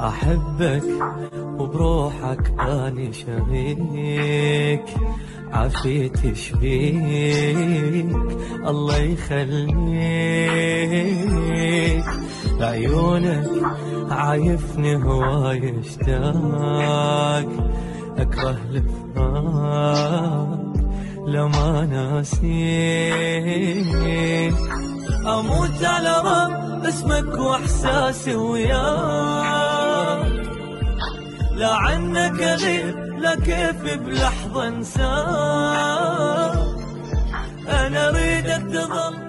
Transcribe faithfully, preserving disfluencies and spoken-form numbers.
أحبك وبروحك أني شريك، عافيتي شبيك الله يخليك. عيونك عايفني هواي اشتاق، أكره الفراق لما ناسيك. أموت على رب اسمك وإحساسي وياك، لا عنك غير لا كيف بلحظة انساك. أنا أريدك تظل